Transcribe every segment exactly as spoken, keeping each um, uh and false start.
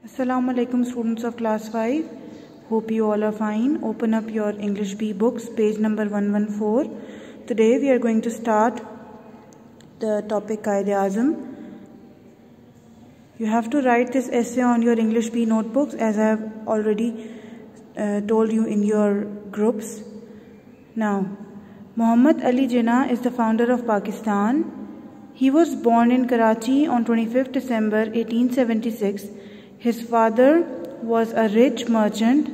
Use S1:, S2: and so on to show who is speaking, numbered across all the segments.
S1: Assalamu alaikum students of class five. Hope you all are fine. Open up your English B books, page number one fourteen. Today we are going to start the topic Qaid-e-Azam. You have to write this essay on your English B notebooks as I have already uh, told you in your groups. Now, Muhammad Ali Jinnah is the founder of Pakistan. He was born in Karachi on twenty-fifth December eighteen seventy-six. His father was a rich merchant.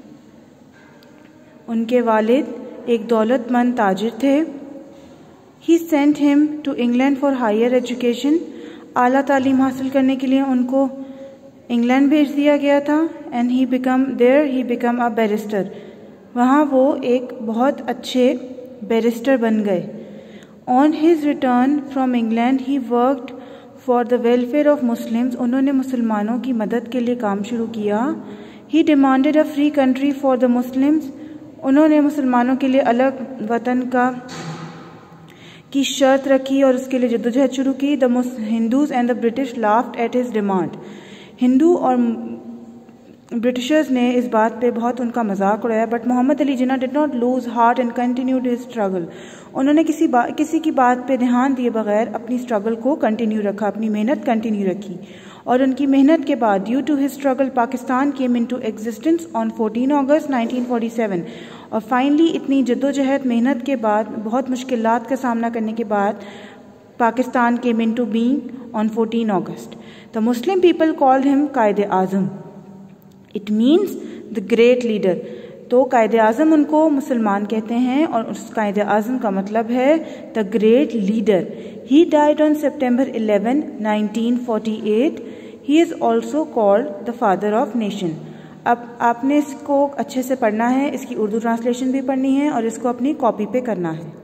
S1: उनके वालिद एक दौलतमंद ताजिर थे. He sent him to England for higher education. आला तालीम हासिल करने के लिए उनको इंग्लैंड भेज दिया गया था. And he become there he become a barrister. वहाँ वो एक बहुत अच्छे बैरिस्टर बन गए. On his return from England he worked for the welfare of Muslims. उन्होंने मुसलमानों की मदद के लिए काम शुरू किया. He demanded a free country for the Muslims. उन्होंने मुसलमानों के लिए अलग वतन का की शर्त रखी और उसके लिए जद्दोजहद शुरू की. The Hindus and the British laughed at his demand. Hindu और ब्रिटिशर्स ने इस बात पे बहुत उनका मजाक उड़ाया. But Mohammad Ali Jinnah did not lose heart and continued his struggle. उन्होंने किसी बा, किसी की बात पे ध्यान दिए बगैर अपनी स्ट्रगल को कंटिन्यू रखा, अपनी मेहनत कंटिन्यू रखी. और उनकी मेहनत के बाद due to his struggle Pakistan came into existence on fourteen August nineteen forty seven. और फाइनली इतनी जद्दोजहद मेहनत के बाद, बहुत मुश्किलात का सामना करने के बाद Pakistan came into being on fourteen August. The Muslim people called him Quaid-e-Azam. It means the great leader. तो कायद-ए-आज़म उनको मुसलमान कहते हैं और उस कायद-ए-आज़म का मतलब है the great leader. He died on September eleventh nineteen forty eight. He is also called the father of nation. अब आपने इसको अच्छे से पढ़ना है, इसकी उर्दू ट्रांसलेशन भी पढ़नी है और इसको अपनी कॉपी पे करना है.